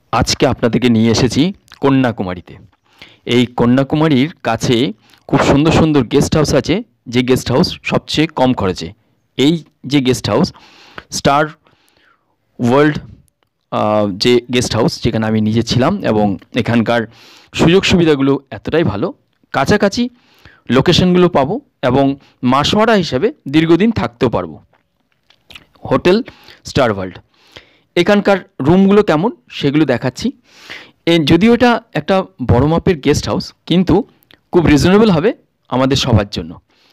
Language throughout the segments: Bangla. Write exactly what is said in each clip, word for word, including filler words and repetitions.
আজকে আপনাদেরকে নিয়ে এসেছি কন্যাকুমারীতে। এই কন্যাকুমারীর কাছে খুব সুন্দর সুন্দর গেস্ট হাউস আছে, যে গেস্ট হাউস সবচেয়ে কম খরচে। এই যে গেস্ট হাউস স্টার ওয়ার্ল্ড যে গেস্ট হাউস, যেখানে আমি নিজে ছিলাম, এবং এখানকার সুযোগ সুবিধাগুলো এতটাই ভালো, কাছাকাছি লোকেশনগুলো পাবো এবং মাসোয়ারা হিসাবে দীর্ঘদিন থাকতেও পারবো। হোটেল স্টার ওয়ার্ল্ড, এখানকার রুমগুলো কেমন সেগুলো দেখাচ্ছি। এ যদিও এটা একটা বড় মাপের গেস্ট হাউস, কিন্তু খুব রিজনেবল হবে আমাদের সবার জন্য।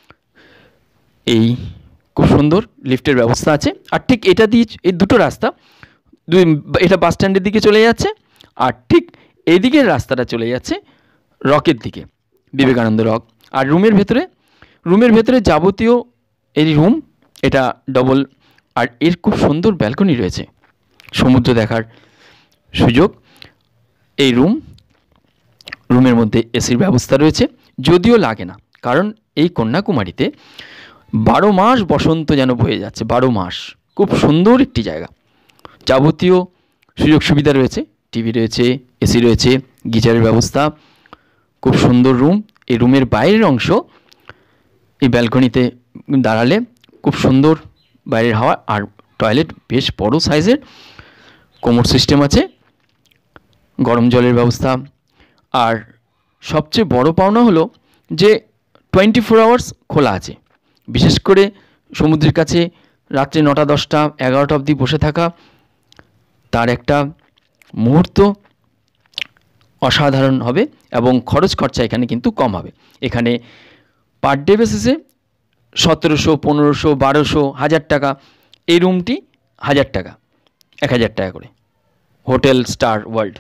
এই খুব সুন্দর লিফটের ব্যবস্থা আছে, আর ঠিক এটা দিয়ে এই দুটো রাস্তা, দুই এটা বাস স্ট্যান্ডের দিকে চলে যাচ্ছে, আর ঠিক এই দিকের রাস্তাটা চলে যাচ্ছে রকের দিকে, বিবেকানন্দ রক। আর রুমের ভেতরে রুমের ভেতরে যাবতীয় এই রুম, এটা ডবল, আর এর খুব সুন্দর ব্যালকনি রয়েছে, সমুদ্র দেখার সুযোগ। এই রুম রুমের মধ্যে এসির ব্যবস্থা রয়েছে, যদিও লাগে না, কারণ এই কন্যাকুমারীতে বারো মাস বসন্ত যেন বয়ে যাচ্ছে, বারো মাস। খুব সুন্দর একটি জায়গা, যাবতীয় সুযোগ সুবিধা রয়েছে, টিভি রয়েছে, এসি রয়েছে, গিজারের ব্যবস্থা, খুব সুন্দর রুম। এই রুমের বাইরের অংশ, এই ব্যালকনিতে দাঁড়ালে খুব সুন্দর বাইরের হাওয়া, আর টয়লেট বেশ বড় সাইজের, কোমর সিস্টেম আছে, গরম জলের ব্যবস্থা। আর সবচেয়ে বড় পাওনা হলো যে টোয়েন্টি ফোর আওয়ার্স খোলা আছে। বিশেষ করে সমুদ্রের কাছে রাত্রে নটা দশটা এগারোটা অবধি বসে থাকা, তার একটা মুহূর্ত অসাধারণ হবে, এবং খরচ খরচা এখানে কিন্তু কম হবে। এখানে পার ডে বেসিসে সতেরোশো পনেরোশো বারোশো হাজার টাকা, এই রুমটি হাজার টাকা, এক হাজার টাকা করে, হোটেল স্টার ওয়ার্ল্ড।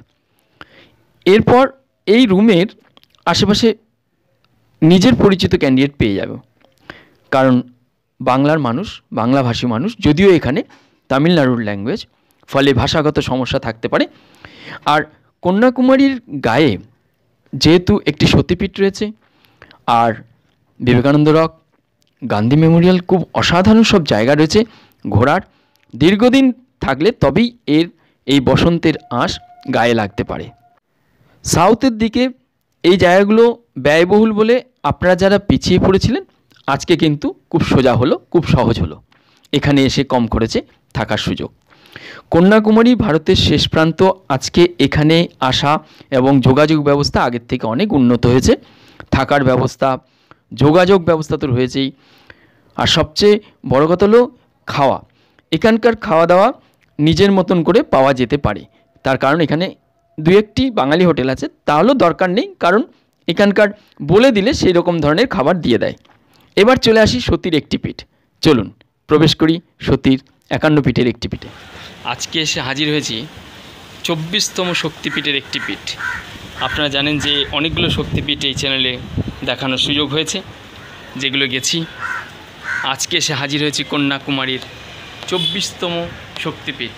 এরপর এই রুমের আশেপাশে নিজের পরিচিত ক্যান্ডিডেট পেয়ে যাবে, কারণ বাংলার মানুষ, বাংলাভাষী মানুষ, যদিও এখানে তামিলনাড়ুর ল্যাঙ্গুয়েজ, ফলে ভাষাগত সমস্যা থাকতে পারে। আর কন্যাকুমারীর গায়ে যেহেতু একটি সতীপীঠ রয়েছে, আর বিবেকানন্দ রক, গান্ধী মেমোরিয়াল, খুব অসাধারণ সব জায়গা রয়েছে ঘোরার। দীর্ঘদিন থাকলে তবেই এর এই বসন্তের আঁশ গায়ে লাগতে পারে। সাউথের দিকে এই জায়গাগুলো ব্যয়বহুল বলে আপনারা যারা পিছিয়ে পড়েছিলেন, আজকে কিন্তু খুব সোজা হলো, খুব সহজ হলো এখানে এসে কম খরচে থাকার সুযোগ। কন্যাকুমারী ভারতের শেষ প্রান্ত, আজকে এখানে আসা এবং যোগাযোগ ব্যবস্থা আগের থেকে অনেক উন্নত হয়েছে। থাকার ব্যবস্থা, যোগাযোগ ব্যবস্থা তো রয়েছেই, আর সবচেয়ে বড় কথা হলো খাওয়া। এখানকার খাওয়া দাওয়া নিজের মতন করে পাওয়া যেতে পারে, তার কারণ এখানে দু একটি বাঙালি হোটেল আছে, তাহলেও দরকার নেই, কারণ এখানকার বলে দিলে সেই রকম ধরনের খাবার দিয়ে দেয়। এবার চলে আসি সতীর একটি পীঠ, চলুন প্রবেশ করি সতীর একান্ন পীঠের একটি পীঠে। আজকে এসে হাজির হয়েছি চব্বিশতম শক্তিপীঠের একটি পীঠ। আপনারা জানেন যে অনেকগুলো শক্তিপীঠ এই চ্যানেলে দেখানোর সুযোগ হয়েছে, যেগুলো গেছি। আজকে এসে হাজির হয়েছি কন্যাকুমারীর চব্বিশতম শক্তিপীঠ।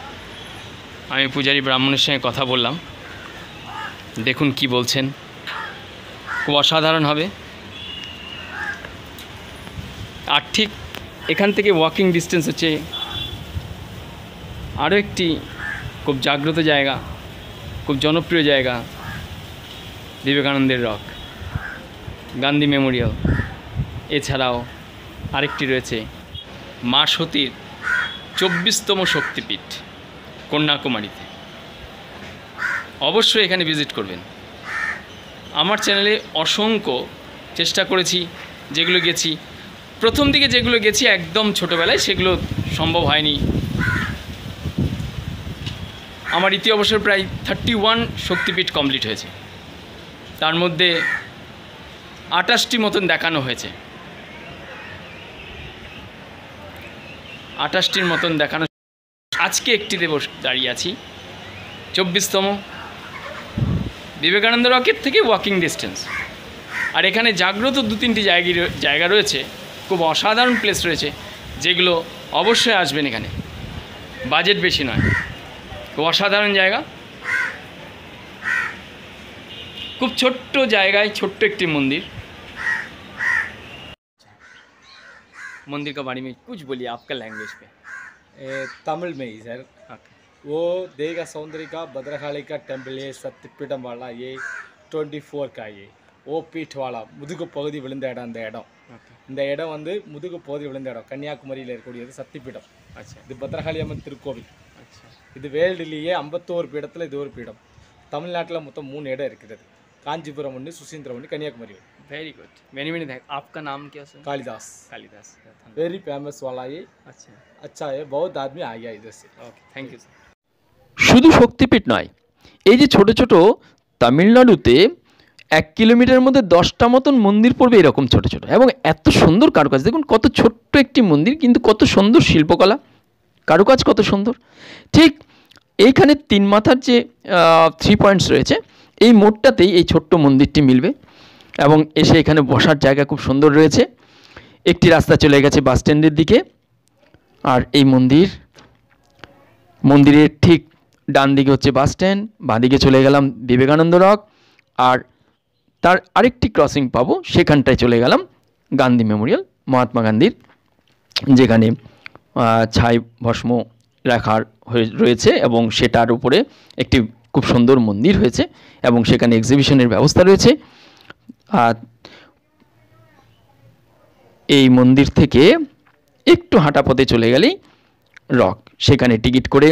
আমি পূজারী ব্রাহ্মণের সঙ্গে কথা বললাম, দেখুন কি বলছেন। খুব অসাধারণ হবে। আর ঠিক এখান থেকে ওয়াকিং ডিস্টেন্স হচ্ছে আরও একটি খুব জাগ্রত জায়গা, খুব জনপ্রিয় জায়গা, বিবেকানন্দের রক, গান্ধী মেমোরিয়াল। এছাড়াও আরেকটি রয়েছে মা সতীর চব্বিশতম শক্তিপীঠ কন্যাকুমারীতে। অবশ্যই এখানে ভিজিট করবেন। আমার চ্যানেলে অসংখ্য চেষ্টা করেছি, যেগুলো গেছি প্রথম দিকে, যেগুলো গেছি একদম ছোটোবেলায়, সেগুলো সম্ভব হয়নি। আমার ইতি অবসর প্রায় থার্টি ওয়ান শক্তিপীঠ কমপ্লিট হয়েছে, তার মধ্যে আটাশটি মতন দেখানো হয়েছে, আটাশটির মতন দেখানো। আজকে একটিতে বসে দাঁড়িয়ে আছি, চব্বিশতম, বিবেকানন্দ রকের থেকে ওয়াকিং ডিস্টেন্স। আর এখানে জাগ্রত দু তিনটি জায়গা জায়গা রয়েছে, খুব অসাধারণ প্লেস রয়েছে, যেগুলো অবশ্যই আসবেন এখানে। বাজেট বেশি নয়, খুব অসাধারণ জায়গা। খুব ছোট্ট জায়গায় ছোট্ট একটি মন্দির। मंदिर का बारे में कुछ बोलिए आपका लैंग्वेज पे। ए, तमिल में ही सर। ओके। वो देगा सौंदर्य का भद्रकाली का टेम्पल ये सत्यपीठम वाला ये ट्वेंटी फोर का ये ओ पीठ वाला முதுகு பகுதி விழுந்த இடம் அந்த இடம் இந்த இடம் வந்து முதுகு பகுதி விழுந்த இடம் கன்னியாகுமரியில் இருக்கக்கூடியது சத்திப்பீடம். இது பத்ரகாளி அம்மன் திருக்கோவில். இது வேர்ல்டுலேயே ஐம்பத்தோரு பீடத்தில் இது ஒரு பீடம். தமிழ்நாட்டில் மொத்தம் மூணு இடம் இருக்கிறது. कांचीपुरम उन्नी सुसींद्रम उन्नी Kanyakumari. Very good very many thank. आपका नाम क्या sir? Kalidas. Kalidas very famous वाला ये. अच्छा अच्छा है बहुत आदमी आ गया इधर से. Okay thank you sir. শুধু শক্তিপীঠ নয়, এই যে ছোট ছোট তামিলনাড়ুতে এক কিলোমিটার মধ্যে দশটা মতন মন্দির পড়বে এরকম ছোট ছোট, এবং এত সুন্দর কারুকাজ. দেখুন কত ছোট্ট একটি মন্দির, কিন্তু কত সুন্দর শিল্পকলা, কারুকাজ কত সুন্দর. ঠিক এইখানে তিন মাথার যে থ্রি পয়েন্টস রয়েছে, এই মোড়টাতেই এই ছোট্ট মন্দিরটি মিলবে, এবং এসে এখানে বসার জায়গা খুব সুন্দর রয়েছে. একটি রাস্তা চলে গেছে বাস স্ট্যান্ডের দিকে, আর এই মন্দির মন্দিরের ঠিক ডান দিকে হচ্ছে বাস স্ট্যান্ড, বাঁ দিকে চলে গেলাম বিবেকানন্দ রক, আর তার আরেকটি ক্রসিং পাবো, সেখানটায় চলে গেলাম গান্ধী মেমোরিয়াল, মহাত্মা গান্ধীর যেখানে ছাই ভস্ম রাখার হয়ে রয়েছে, এবং সেটার উপরে একটি খুব সুন্দর মন্দির হয়েছে, এবং সেখানে এক্সিবিশনের ব্যবস্থা রয়েছে. আর এই মন্দির থেকে একটু হাঁটা পথে চলে গেলেই রক, সেখানে টিকিট করে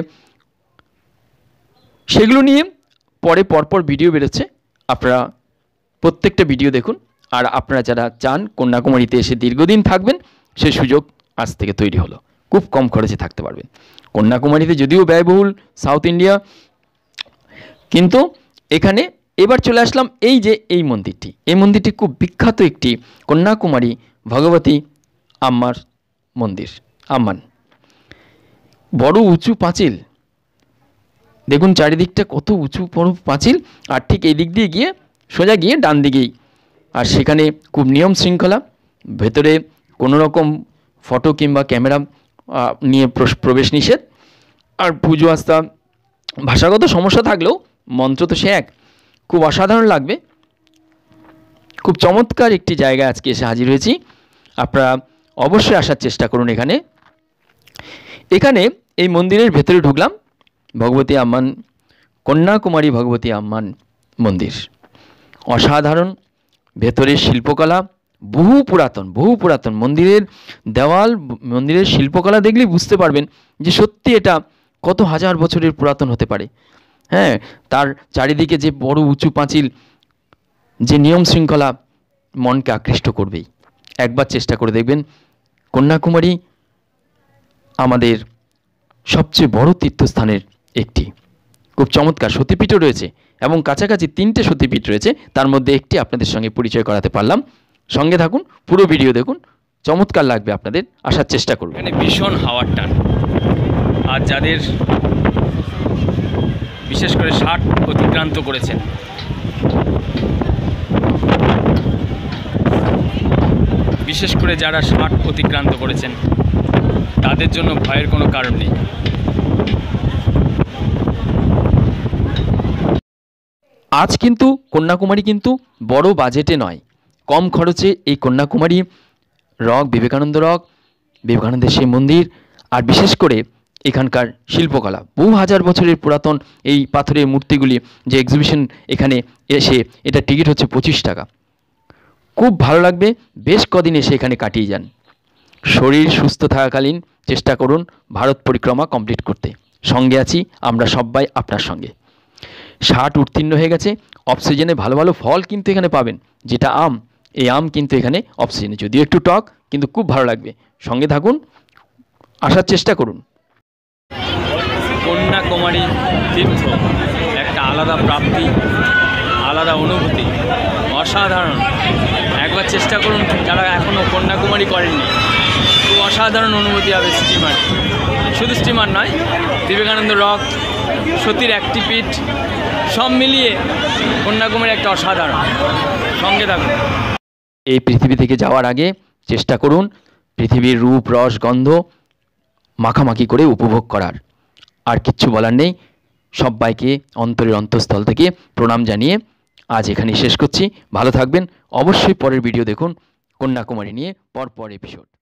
সেগুলো নিয়ে পরে পরপর ভিডিও বেরোচ্ছে, আপনারা প্রত্যেকটা ভিডিও দেখুন. আর আপনারা যারা চান কন্যাকুমারীতে এসে দীর্ঘদিন থাকবেন, সে সুযোগ আজ থেকে তৈরি হলো. খুব কম খরচে থাকতে পারবেন. কন্যাকুমারীতে যদিও ব্যয়বহুল সাউথ ইন্ডিয়া, কিন্তু এখানে এবার চলে আসলাম এই যে এই মন্দিরটি. এই মন্দিরটি খুব বিখ্যাত একটি কন্যাকুমারী ভগবতী আম্মার মন্দির. আম্মান বড় উঁচু পাঁচিল, দেখুন চারিদিকটা কত উঁচু বড় পাঁচিল, আর ঠিক এই দিক দিয়ে গিয়ে সোজা গিয়ে ডান দিকেই, আর সেখানে খুব নিয়ম শৃঙ্খলা. ভেতরে কোনো রকম ফটো কিংবা ক্যামেরা নিয়ে প্রবেশ নিষেধ. আর পুজো আস্থা ভাষাগত সমস্যা থাকলেও মন্ত্র তো সে এক, খুব অসাধারণ লাগবে. খুব চমৎকার একটি জায়গায় আজকে এসে হাজির হয়েছি. আপনারা অবশ্যই আসার চেষ্টা করুন. এখানে এখানে এই মন্দিরের ভেতরে ঢুকলাম, ভগবতী আম্মান, কন্যাকুমারী ভগবতী আম্মান মন্দির. অসাধারণ ভেতরের শিল্পকলা, বহু পুরাতন বহু পুরাতন মন্দিরের দেওয়াল, মন্দিরের শিল্পকলা দেখলেই বুঝতে পারবেন যে সত্যি এটা কত হাজার বছরের পুরাতন হতে পারে. হ্যাঁ, তার চারিদিকে যে বড় উঁচু পাঁচিল, যে নিয়ম শৃঙ্খলা মনকে আকৃষ্ট করবেই. একবার চেষ্টা করে দেখবেন. কন্যাকুমারী আমাদের সবচেয়ে বড় তীর্থস্থানের একটি, খুব চমৎকার সতীপীঠও রয়েছে, এবং কাছাকাছি তিনটে সতীপীঠ রয়েছে, তার মধ্যে একটি আপনাদের সঙ্গে পরিচয় করাতে পারলাম. সঙ্গে থাকুন, পুরো ভিডিও দেখুন, চমৎকার লাগবে আপনাদের. আসার চেষ্টা করুন. এখানে ভীষণ হাওয়ার টান, আর যাদের বিশেষ করে ষাট অতিক্রান্ত করেছেন, বিশেষ করে যারা ষাট অতিক্রান্ত করেছেন তাদের জন্য ভয়ের কোনো কারণ নেই. আজ কিন্তু কন্যাকুমারী কিন্তু বড় বাজেটে নয়, কম খরচে এই কন্যাকুমারী রক, বিবেকানন্দ রক, বিবেকানন্দের সেই মন্দির, আর বিশেষ করে এখানকার শিল্পকলা, বহু হাজার বছরের পুরাতন এই পাথরের মূর্তিগুলি যে এক্সিবিশন, এখানে এসে এটা টিকিট হচ্ছে পঁচিশ টাকা. খুব ভালো লাগবে. বেশ কদিন এসে এখানে কাটিয়ে যান. শরীর সুস্থ থাকাকালীন চেষ্টা করুন ভারত পরিক্রমা কমপ্লিট করতে. সঙ্গে আছি আমরা সবাই আপনার সঙ্গে. ষাট উত্তীর্ণ হয়ে গেছে. অক্সিজেনে ভালো ভালো ফল কিন্তু এখানে পাবেন, যেটা আম, এই আম কিন্তু এখানে অক্সিজেনে, যদিও একটু টক, কিন্তু খুব ভালো লাগবে. সঙ্গে থাকুন, আসার চেষ্টা করুন. কন্যাকুমারী তীর্থ একটা আলাদা প্রাপ্তি, আলাদা অনুভূতি, অসাধারণ. একবার চেষ্টা করুন যারা এখনও কন্যাকুমারী করেননি, খুব অসাধারণ অনুভূতি হবে. স্টিমার, শুধু স্টিমার নয়, বিবেকানন্দ রক, সতীর একটি পীঠ, সব মিলিয়ে কন্যাকুমারী একটা অসাধারণ. সঙ্গে থাকুন. এই পৃথিবী থেকে যাওয়ার আগে চেষ্টা করুন পৃথিবীর রূপ, রস, গন্ধ মাখামাখি করে উপভোগ করার. আর কিচ্ছু বলার নেই. সবাইকে অন্তরের অন্তঃস্থল থেকে প্রণাম জানিয়ে আজ এখানেই শেষ করছি. ভালো থাকবেন. অবশ্যই পরের ভিডিও দেখুন কন্যাকুমারী নিয়ে, পরপর এপিসোড.